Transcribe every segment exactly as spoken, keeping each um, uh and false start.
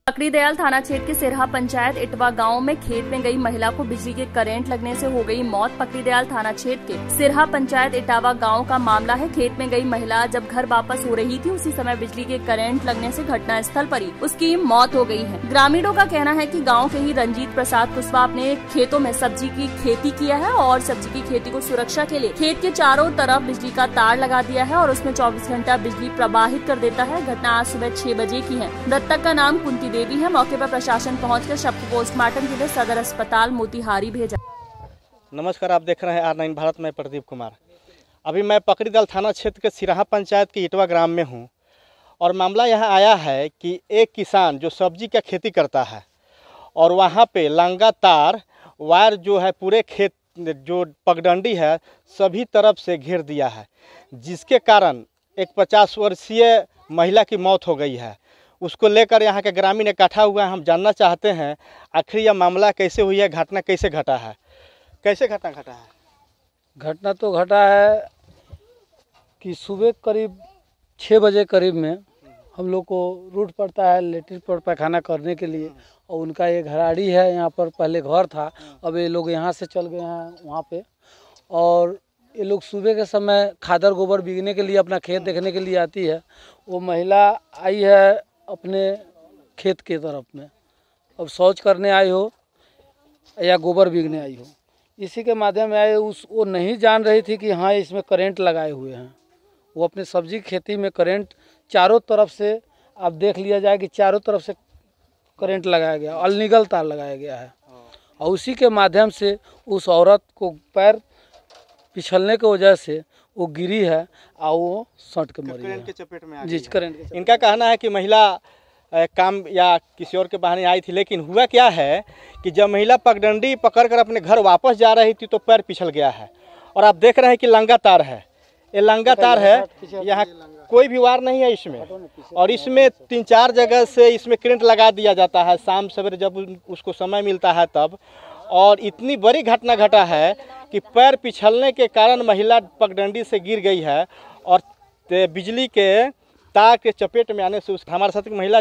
पकड़ीदयाल थाना क्षेत्र के सिरहा पंचायत इटवा गांव में खेत में गई महिला को बिजली के करंट लगने से हो गई मौत। पकड़ीदयाल थाना क्षेत्र के सिरहा पंचायत इटावा गांव का मामला है। खेत में गई महिला जब घर वापस हो रही थी, उसी समय बिजली के करंट लगने से घटना स्थल पर ही उसकी मौत हो गई है। ग्रामीणों का कहना है कि गाँव के ही रंजीत प्रसाद कुशवाहा अपने खेतों में सब्जी की खेती किया है और सब्जी की खेती को सुरक्षा के लिए खेत के चारों तरफ बिजली का तार लगा दिया है और उसमें चौबीस घंटा बिजली प्रवाहित कर देता है। घटना आज सुबह छह बजे की है। मृतक का नाम कुंती देवी है। मौके पर प्रशासन पहुंचकर शव को पोस्टमार्टम के लिए सदर अस्पताल मोतिहारी भेजा। नमस्कार, आप देख रहे हैं आर नाइन भारत में प्रदीप कुमार। अभी मैं पकड़ीदयाल थाना क्षेत्र के सिरहा पंचायत के इटवा ग्राम में हूं और मामला यहां आया है कि एक किसान जो सब्जी का खेती करता है और वहां पे लांगा तार वायर जो है पूरे खेत जो पगडंडी है सभी तरफ से घेर दिया है, जिसके कारण एक पचास वर्षीय महिला की मौत हो गई है। उसको लेकर यहाँ के ग्रामीण इकट्ठा हुआ है। हम जानना चाहते हैं आखिर यह मामला कैसे हुई है, घटना कैसे घटा है, कैसे घटना घटा है। घटना तो घटा है कि सुबह करीब छः बजे करीब में हम लोग को रूट पड़ता है लेटरिन पर पैखाना करने के लिए, और उनका ये घराड़ी है। यहाँ पर पहले घर था, अब ये लोग यहाँ से चल गए हैं वहाँ पे, और ये लोग सुबह के समय खादर गोबर बीगने के लिए अपना खेत देखने के लिए आती है। वो महिला आई है अपने खेत के तरफ में, अब शौच करने आई हो या गोबर बीगने आई हो, इसी के माध्यम में आए। उस वो नहीं जान रही थी कि हाँ इसमें करंट लगाए हुए हैं। वो अपने सब्जी खेती में करंट चारों तरफ से, आप देख लिया जाए कि चारों तरफ से करंट लगाया गया, अनलीगल तार लगाया गया है, और उसी के माध्यम से उस औरत को पैर पिछलने की वजह से वो गिरी है और वो सट के मरी करंट के चपेट में आ जी। करंट के इनका कहना है कि महिला ए, काम या किसी और के बहाने आई थी, लेकिन हुआ क्या है कि जब महिला पगडंडी पकड़कर अपने घर वापस जा रही थी तो पैर पिछल गया है। और आप देख रहे हैं कि लांगा तार है, ये लांगा तार है, यहाँ कोई भी वार नहीं है इसमें, और इसमें तीन चार जगह से इसमें करंट लगा दिया जाता है शाम सवेरे जब उसको समय मिलता है तब। और इतनी बड़ी घटना घटा है कि पैर पिछलने के कारण महिला पगडंडी से गिर गई है और बिजली के तार के चपेट में आने से उस हमारे साथ एक महिला,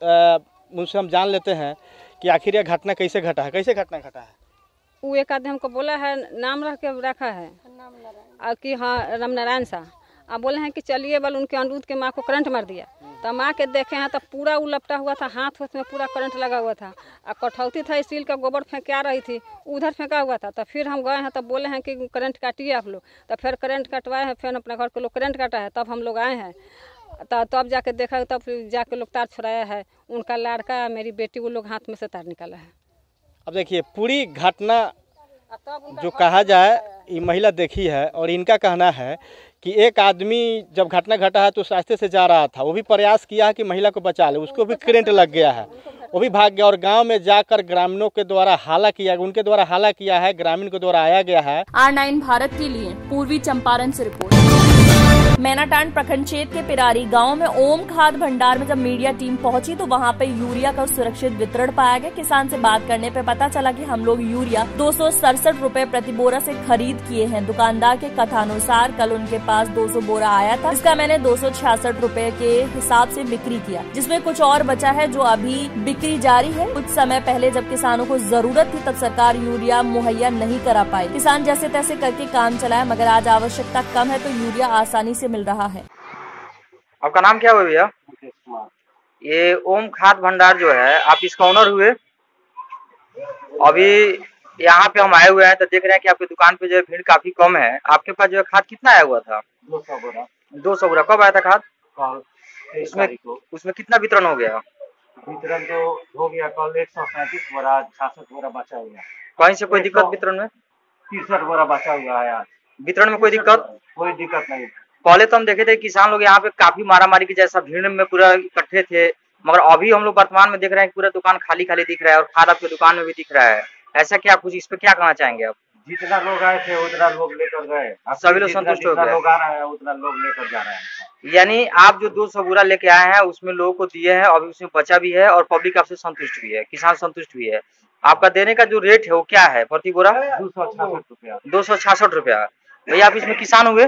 उनसे हम जान लेते हैं कि आखिर यह घटना कैसे घटा है, कैसे घटना घटा है। वो एक आदमी हमको बोला है, नाम रख के रखा है और कि हाँ रामनारायण शाह, अब बोले हैं कि चलिए बल उनके अनिरुद्ध के माँ को करंट मार दिया। तो माँ के देखे हैं तो पूरा वो लपटा हुआ था, हाथ उसमें पूरा करंट लगा हुआ था, और कठौती था स्टील का, गोबर फेंका रही थी उधर फेंका हुआ था। तो फिर हम गए हैं तब बोले हैं कि करंट काटिए आप लोग। तो फिर करंट कटवाए हैं, फिर अपने घर के लोग करंट काटा है, तब हम लोग आए हैं। तब तब जाके देखा, तब जाके लोग तार छुड़ाया है। उनका लड़का मेरी बेटी वो लोग हाथ में से तार निकाला है। अब देखिए पूरी घटना जो कहा जाए ये महिला देखी है, और इनका कहना है कि एक आदमी जब घटना घटा है तो उस रास्ते से जा रहा था, वो भी प्रयास किया है कि महिला को बचा ले, उसको भी करंट लग गया है, वो भी भाग गया। और गांव में जाकर ग्रामीणों के द्वारा हाला किया, उनके द्वारा हाला किया है, ग्रामीण के द्वारा आया गया है। आर नाइन भारत के लिए पूर्वी चंपारण से रिपोर्ट। मैनाटांड प्रखंड क्षेत्र के पिरारी गांव में ओम खाद भंडार में जब मीडिया टीम पहुंची तो वहां पे यूरिया का सुरक्षित वितरण पाया गया। किसान से बात करने पे पता चला कि हम लोग यूरिया दो सौ सड़सठ रूपए प्रति बोरा से खरीद किए हैं। दुकानदार के कथानुसार कल उनके पास दो सौ बोरा आया था, जिसका मैंने दो सौ छियासठ रूपए के हिसाब से बिक्री किया, जिसमें कुछ और बचा है जो अभी बिक्री जारी है। कुछ समय पहले जब किसानों को जरूरत थी तब सरकार यूरिया मुहैया नहीं करा पाई। किसान जैसे तैसे करके काम चलाया, मगर आज आवश्यकता कम है तो यूरिया आसानी से मिल रहा है। आपका नाम क्या हुआ भैया? ये ओम खाद भंडार जो है, आप इसका ओनर हुए। अभी यहाँ पे हम आए हुए हैं तो देख रहे हैं कि आपकी दुकान पे जो है भीड़ काफी कम है। आपके पास जो है खाद कितना आया हुआ था? दो सौ बोरा। दो सौ बोरा कब आया था खाद? कल। उसमें उसमें कितना वितरण हो गया? वितरण तो हो गया कल एक सौ सैंतीस बोरा, छियासठ बोरा बचा हुआ। कहीं से कोई दिक्कत वितरण में? तिरसठ बोरा बचा हुआ है आज। वितरण में कोई दिक्कत? कोई दिक्कत नहीं। पहले तो हम देखे थे किसान लोग यहाँ पे काफी मारा मारी की जैसा भीड़ में पूरा इकट्ठे थे, मगर अभी हम लोग वर्तमान में देख रहे हैं पूरा दुकान खाली खाली दिख रहा है और खाद आपके दुकान में भी दिख रहा है। ऐसा क्या कुछ इस पे क्या कहना चाहेंगे आप? जितना लोग आए थे उतना लोग लेकर गए, सभी लोग संतुष्ट हो गए। लोग आ रहे हैं उतना लोग लेकर जा रहे हैं। यानी आप जो दो सौ बोरा लेके आए हैं उसमें लोगों को दिए हैं, अभी उसमें बचा भी है और पब्लिक आपसे संतुष्ट भी है, किसान संतुष्ट भी है। आपका देने का जो रेट है वो क्या है प्रति बोरा? दो सौ छियासठ रुपया। दो सौ छियासठ रुपया। भैया आप इसमें किसान हुए?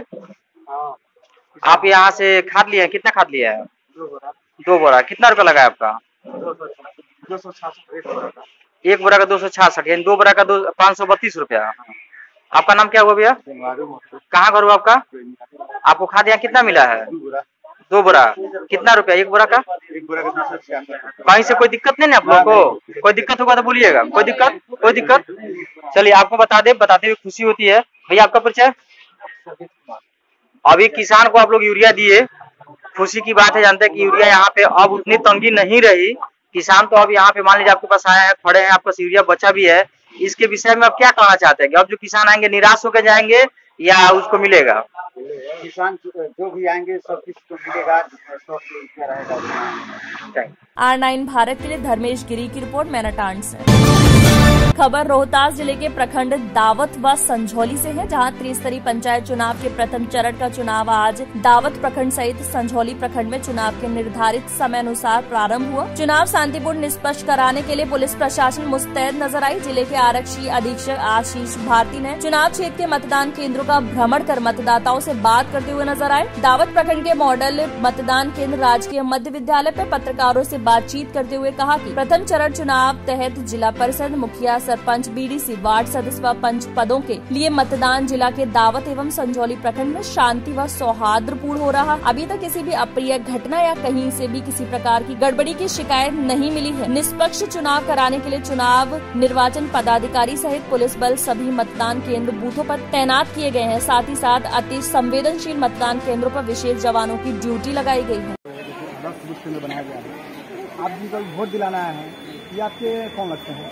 आप यहाँ से खाद लिए हैं, कितना खाद लिया है? दो बोरा। दो बोरा। कितना रुपया लगा आपका? दो सौ छियासठ एक बोरा का। एक बोरा का दो सौ छियासठ यानी दो बोरा का दो पाँच सौ बत्तीस रुपया। आपका नाम क्या हुआ भैया? कहाँ घर हुआ आपका? आपको खाद यहाँ कितना मिला है? दो बोरा। कितना रुपया एक बोरा का? एक बोरा का दो सौ छियासठ। कहीं से कोई दिक्कत नहीं ना आप लोगों को? कोई दिक्कत होगा तो बोलिएगा। कोई दिक्कत कोई दिक्कत चलिए आपको बता दे बताते हुए खुशी होती है। भैया आपका परिचय? अभी किसान को आप लोग यूरिया दिए, खुशी की बात है। जानते हैं कि यूरिया यहाँ पे अब उतनी तंगी नहीं रही। किसान तो अब यहाँ पे मान लीजिए आपके पास आए हैं, खड़े हैं, आपका यूरिया बचा भी है। इसके विषय में आप क्या कहना चाहते हैं कि अब जो किसान आएंगे निराश होकर जाएंगे या उसको मिलेगा? किसान जो भी आएंगे सब किसी को मिलेगा। आर नाइन भारत के लिए धर्मेश गिरी की रिपोर्ट, मैनाटांड से। खबर रोहतास जिले के प्रखंड दावत व संझौली से है, जहां त्रिस्तरीय पंचायत चुनाव के प्रथम चरण का चुनाव आज दावत प्रखंड सहित संझौली प्रखंड में चुनाव के निर्धारित समय अनुसार प्रारंभ हुआ। चुनाव शांतिपूर्ण निष्पक्ष कराने के लिए पुलिस प्रशासन मुस्तैद नजर आई। जिले के आरक्षी अधीक्षक आशीष भारती ने चुनाव क्षेत्र के मतदान केंद्रों का भ्रमण कर मतदाताओं से बात करते हुए नजर आए। दावत प्रखंड के मॉडल मतदान केंद्र राजकीय मध्य विद्यालय पर पत्रकारों से बातचीत करते हुए कहा कि प्रथम चरण चुनाव तहत जिला परिषद, मुखिया, सरपंच, बीडीसी, वार्ड सदस्य व पंच पदों के लिए मतदान जिला के दावत एवं संझौली प्रखंड में शांति व सौहार्दपूर्ण हो रहा। अभी तक किसी भी अप्रिय घटना या कहीं से भी किसी प्रकार की गड़बड़ी की शिकायत नहीं मिली है। निष्पक्ष चुनाव कराने के लिए चुनाव निर्वाचन पदाधिकारी सहित पुलिस बल सभी मतदान केंद्र बूथों पर तैनात किए गए हैं। साथ ही साथ अति संवेदनशील मतदान केंद्रों पर विशेष जवानों की ड्यूटी लगाई गई है। बनाया गया है। आप जिनको वोट दिलाना है ये आपके कौन लगते हैं?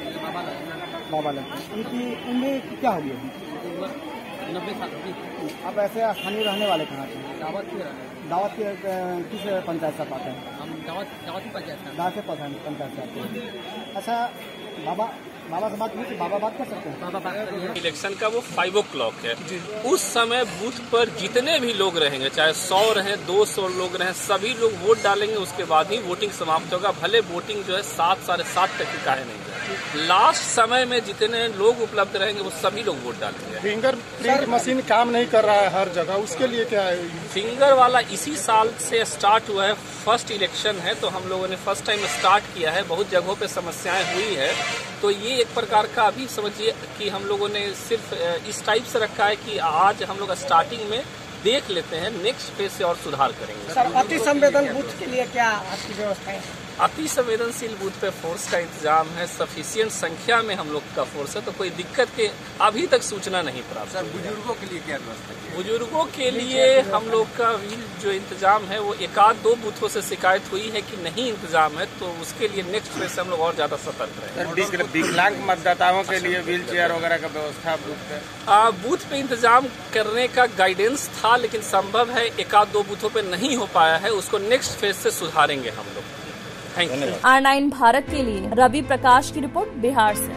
बाबा लगते हैं। इनकी उम्र क्या होगी अभी? नब्बे साल। आप ऐसे स्थानीय रहने वाले कहाँ से? दावत के रहने। दावत के किस पंचायत से पाते हैं? हम दावत दावत की पंचायत दावत से पंचायत से आते हैं। अच्छा बाबा बाबा से बात हुई, बाबा बात कर सकते हैं? बाबा बात करिए। इलेक्शन का वो फाइव ओ क्लॉक है। उस समय बूथ पर जितने भी लोग रहेंगे, चाहे सौ रहे, दो सौ लोग रहे, सभी लोग वोट डालेंगे। उसके बाद ही वोटिंग समाप्त होगा। भले वोटिंग जो है सात साढ़े सात तक की काहे नहीं जाए। लास्ट समय में जितने लोग उपलब्ध रहेंगे वो सभी लोग वोट डालेंगे। फिंगर प्रिंट मशीन काम नहीं कर रहा है हर जगह, उसके लिए क्या है? फिंगर वाला इसी साल से स्टार्ट हुआ है। फर्स्ट इलेक्शन है तो हम लोगों ने फर्स्ट टाइम स्टार्ट किया है। बहुत जगहों पे समस्याएं हुई है, तो ये एक प्रकार का अभी समझिए कि हम लोगों ने सिर्फ इस टाइप से रखा है कि आज हम लोग स्टार्टिंग में देख लेते हैं, नेक्स्ट फेज से और सुधार करेंगे। सर, अति संवेदन बूथ के लिए क्या आपकी व्यवस्था है? अति संवेदनशील बूथ पे फोर्स का इंतजाम है, सफिशिएंट संख्या में हम लोग का फोर्स है, तो कोई दिक्कत के अभी तक सूचना नहीं प्राप्त। सर, बुजुर्गों के लिए क्या व्यवस्था है? बुजुर्गों के लिए हम लोग का व्हील जो इंतजाम है वो एक आध दो बूथों से शिकायत हुई है कि नहीं इंतजाम है, तो उसके लिए नेक्स्ट फेज से हम लोग और ज्यादा सतर्क रहेंगे। विकलांग मतदाताओं के लिए व्हील चेयर वगैरह का व्यवस्था बूथ पे? आ, बूथ पे इंतजाम करने का गाइडेंस था, लेकिन संभव है एक आध दो बूथों पे नहीं हो पाया है, उसको नेक्स्ट फेज से सुधारेंगे हम लोग। Thank you. R nine Bharat के लिए रवि प्रकाश की रिपोर्ट, बिहार से।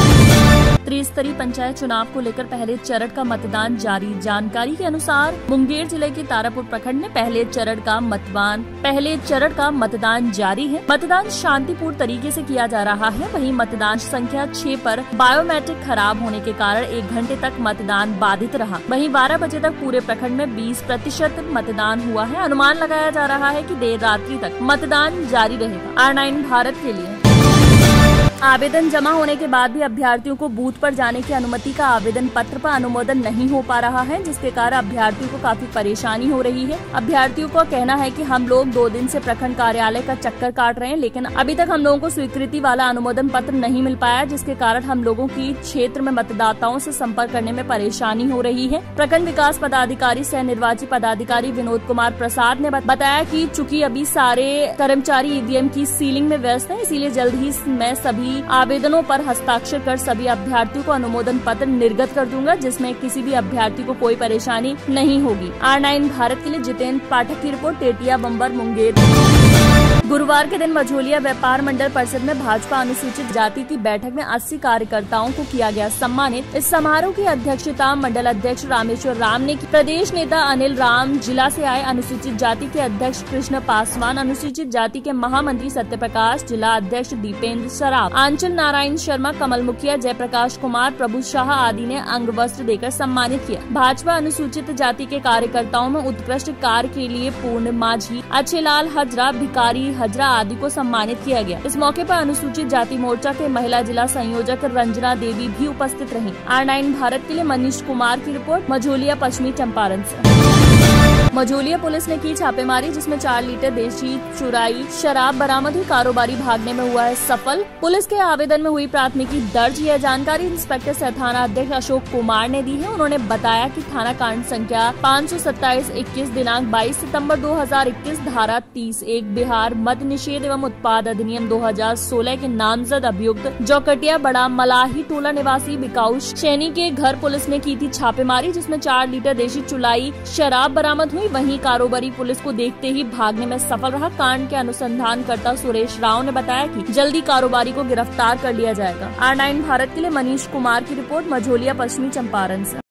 त्रिस्तरीय पंचायत चुनाव को लेकर पहले चरण का मतदान जारी। जानकारी के अनुसार मुंगेर जिले के तारापुर प्रखंड में पहले चरण का मतदान पहले चरण का मतदान जारी है। मतदान शांतिपूर्ण तरीके से किया जा रहा है। वहीं मतदान संख्या छह पर बायोमेट्रिक खराब होने के कारण एक घंटे तक मतदान बाधित रहा। वहीं बारह बजे तक पूरे प्रखंड में बीस प्रतिशत मतदान हुआ है। अनुमान लगाया जा रहा है कि देर रात्रि तक मतदान जारी रहेगा। आर नाइन भारत के लिए आवेदन जमा होने के बाद भी अभ्यर्थियों को बूथ पर जाने की अनुमति का आवेदन पत्र पर अनुमोदन नहीं हो पा रहा है, जिसके कारण अभ्यर्थियों को काफी परेशानी हो रही है। अभ्यर्थियों का कहना है कि हम लोग दो दिन से प्रखंड कार्यालय का चक्कर काट रहे हैं, लेकिन अभी तक हम लोगों को स्वीकृति वाला अनुमोदन पत्र नहीं मिल पाया, जिसके कारण हम लोगों की क्षेत्र में मतदाताओं से संपर्क करने में परेशानी हो रही है। प्रखंड विकास पदाधिकारी सह निर्वाची पदाधिकारी विनोद कुमार प्रसाद ने बताया कि चूंकि अभी सारे कर्मचारी ईवीएम की सीलिंग में व्यस्त है, इसीलिए जल्द ही मैं सभी आवेदनों पर हस्ताक्षर कर सभी अभ्यर्थियों को अनुमोदन पत्र निर्गत कर दूंगा, जिसमें किसी भी अभ्यर्थी को कोई परेशानी नहीं होगी। आर नाइन भारत के लिए जितेंद्र पाठक की रिपोर्ट, टेटिया बम्बर, मुंगेर। गुरुवार के दिन मझोलिया व्यापार मंडल परिषद में भाजपा अनुसूचित जाति की बैठक में अस्सी कार्यकर्ताओं को किया गया सम्मानित। इस समारोह की अध्यक्षता मंडल अध्यक्ष रामेश्वर राम ने की। प्रदेश नेता अनिल राम, जिला से आए अनुसूचित जाति के अध्यक्ष कृष्ण पासवान, अनुसूचित जाति के महामंत्री सत्य प्रकाश, जिला अध्यक्ष दीपेंद्र सराफ, आंचल नारायण शर्मा, कमल मुखिया, जयप्रकाश कुमार, प्रभु शाह आदि ने अंग वस्त्र देकर सम्मानित किया। भाजपा अनुसूचित जाति के कार्यकर्ताओं में उत्कृष्ट कार्य के लिए पूर्ण माझी, अच्छेलाल हजरा, भिकारी अली हजरा आदि को सम्मानित किया गया। इस मौके पर अनुसूचित जाति मोर्चा के महिला जिला संयोजक रंजना देवी भी उपस्थित रहीं। आर नाइन भारत के लिए मनीष कुमार की रिपोर्ट, मझोलिया पश्चिमी चंपारण से। मझोलिया पुलिस ने की छापेमारी, जिसमें चार लीटर देशी चुराई शराब बरामद हुई। कारोबारी भागने में हुआ है सफल। पुलिस के आवेदन में हुई प्राथमिकी दर्ज। यह जानकारी इंस्पेक्टर सह थाना अध्यक्ष अशोक कुमार ने दी है। उन्होंने बताया कि थाना कांड संख्या पाँच सौ सत्ताईस इक्कीस दिनांक बाईस सितंबर दो हजार इक्कीस धारा तीस एक बिहार मद्य निषेध एवं उत्पाद अधिनियम दो हजार सोलह के नामजद अभियुक्त जौकटिया बड़ा मलाही टोला निवासी बिकाऊ सैनी के घर पुलिस ने की थी छापेमारी, जिसमें चार लीटर देशी चुलाई शराब बरामद हुई। वहीं कारोबारी पुलिस को देखते ही भागने में सफल रहा। कांड के अनुसंधानकर्ता सुरेश राव ने बताया कि जल्दी कारोबारी को गिरफ्तार कर लिया जाएगा। आर नाइन भारत के लिए मनीष कुमार की रिपोर्ट, मझोलिया पश्चिमी चंपारण से।